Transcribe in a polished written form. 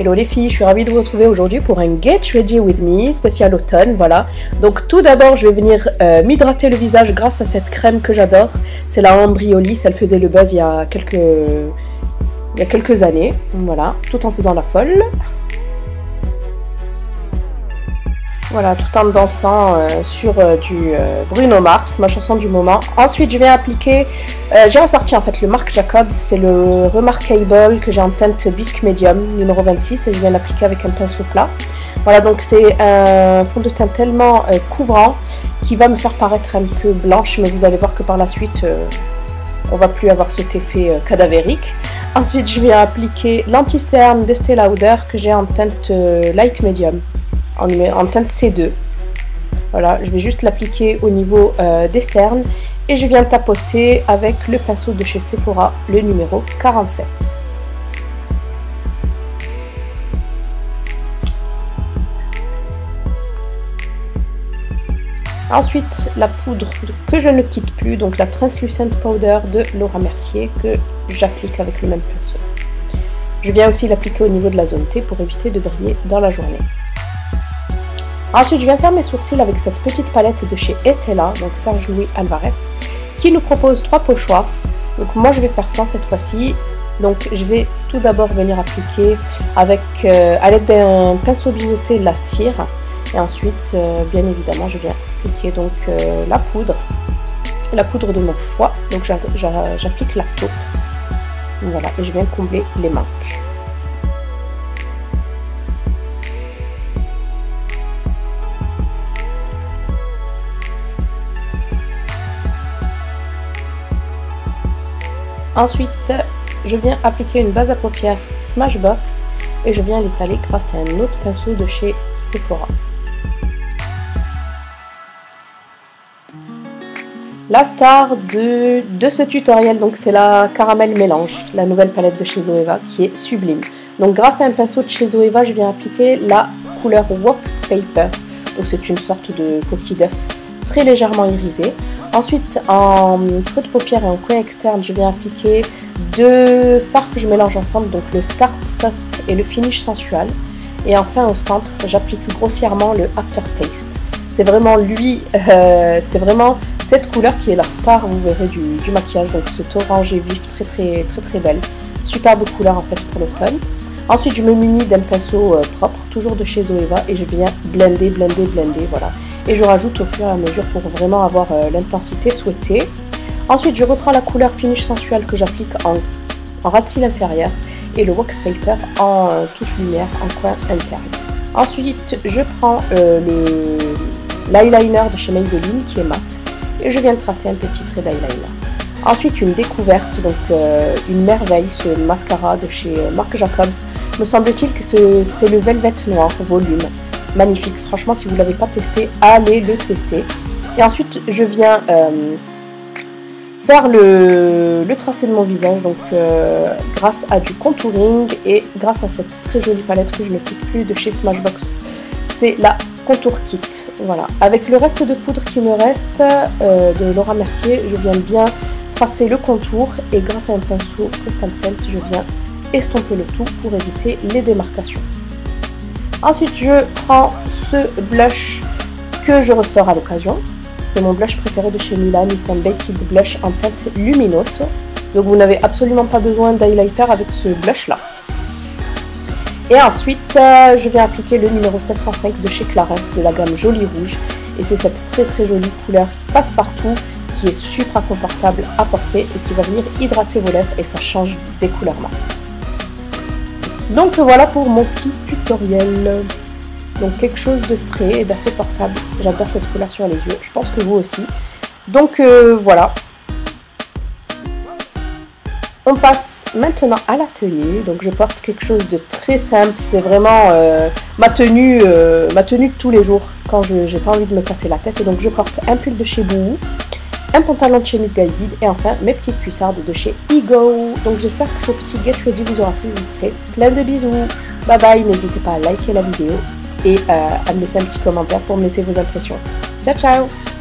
Hello les filles, je suis ravie de vous retrouver aujourd'hui pour un Get Ready With Me spécial automne, voilà. Donc tout d'abord, je vais venir m'hydrater le visage grâce à cette crème que j'adore. C'est la Ambriolis, elle faisait le buzz il y a quelques années, voilà, tout en faisant la folle. Voilà, tout en dansant sur du Bruno Mars, ma chanson du moment. Ensuite, je vais appliquer, j'ai ressorti en fait le Marc Jacobs, c'est le Remarkable que j'ai en teinte Bisque Medium, numéro 26, et je viens l'appliquer avec un pinceau plat. Voilà, donc c'est un fond de teint tellement couvrant qui va me faire paraître un peu blanche, mais vous allez voir que par la suite, on va plus avoir cet effet cadavérique. Ensuite, je viens appliquer l'anti-cerne d'Estée Lauder que j'ai en teinte Light Medium. En teinte C2. Voilà, je vais juste l'appliquer au niveau des cernes et je viens tapoter avec le pinceau de chez Sephora, le numéro 47. Ensuite, la poudre que je ne quitte plus, donc la Translucent Powder de Laura Mercier que j'applique avec le même pinceau. Je viens aussi l'appliquer au niveau de la zone T pour éviter de briller dans la journée. Ensuite, je viens faire mes sourcils avec cette petite palette de chez Essela, donc Serge Louis Alvarez, qui nous propose 3 pochoirs. Donc moi, je vais faire ça cette fois-ci. Donc je vais tout d'abord venir appliquer avec, à l'aide d'un pinceau biseauté, la cire. Et ensuite, bien évidemment, je viens appliquer donc la poudre de mon choix. Donc j'applique la taupe. Voilà, et je viens combler les manques. Ensuite, je viens appliquer une base à paupières Smashbox et je viens l'étaler grâce à un autre pinceau de chez Sephora. La star de ce tutoriel, donc c'est la Caramel Mélange, la nouvelle palette de chez Zoeva qui est sublime. Donc grâce à un pinceau de chez Zoeva, je viens appliquer la couleur Wax Paper. Donc c'est une sorte de coquille d'œuf très légèrement irisée. Ensuite, en creux de paupière et en coin externe, je viens appliquer 2 fards que je mélange ensemble, donc le Start Soft et le Finish Sensual. Et enfin, au centre, j'applique grossièrement le Aftertaste. C'est vraiment lui, c'est vraiment cette couleur qui est la star, vous verrez, du maquillage. Donc cet orangé vif, très belle. Superbe couleur en fait pour l'automne. Ensuite, je me munis d'un pinceau propre, toujours de chez Zoeva, et je viens blender, voilà. Et je rajoute au fur et à mesure pour vraiment avoir l'intensité souhaitée. Ensuite, je reprends la couleur Finish Sensual que j'applique en ras de cils inférieur et le Wax Paper en touche lumière en coin interne. Ensuite, je prends l'eyeliner de chez Maybelline qui est mat et je viens tracer un petit trait d'eyeliner. Ensuite, une découverte, donc une merveille, ce mascara de chez Marc Jacobs. Me semble-t-il que c'est le Velvet Noir volume. Magnifique, franchement, si vous ne l'avez pas testé, allez le tester. Et ensuite, je viens faire le tracé de mon visage, donc grâce à du contouring et grâce à cette très jolie palette que je ne quitte plus de chez Smashbox. C'est la Contour Kit, voilà. Avec le reste de poudre qui me reste de Laura Mercier, je viens bien tracer le contour et grâce à un pinceau Crystal Sense, je viens estomper le tout pour éviter les démarcations. Ensuite, je prends ce blush que je ressors à l'occasion. C'est mon blush préféré de chez Milan. C'est un Baked Blush en teinte lumineuse. Donc, vous n'avez absolument pas besoin d'highlighter avec ce blush-là. Et ensuite, je vais appliquer le numéro 705 de chez Clarins de la gamme Jolie Rouge. Et c'est cette très jolie couleur passe-partout qui est super confortable à porter et qui va venir hydrater vos lèvres et ça change des couleurs mates. Donc voilà pour mon petit tutoriel. Donc quelque chose de frais et d'assez portable. J'adore cette couleur sur les yeux. Je pense que vous aussi. Donc voilà. On passe maintenant à la tenue. Donc je porte quelque chose de très simple. C'est vraiment ma tenue de tous les jours quand je n'ai pas envie de me casser la tête. Donc je porte un pull de chez Boohoo, un pantalon de chez Miss Guided et enfin mes petites cuissardes de chez Ego. Donc j'espère que ce petit Get Ready vous aura plu. Je vous fais plein de bisous. Bye bye. N'hésitez pas à liker la vidéo et à me laisser un petit commentaire pour me laisser vos impressions. Ciao ciao.